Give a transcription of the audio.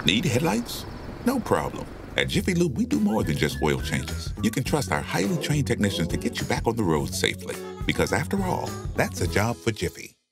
Need headlights? No problem. At Jiffy Lube, we do more than just oil changes. You can trust our highly trained technicians to get you back on the road safely. Because after all, that's a job for Jiffy.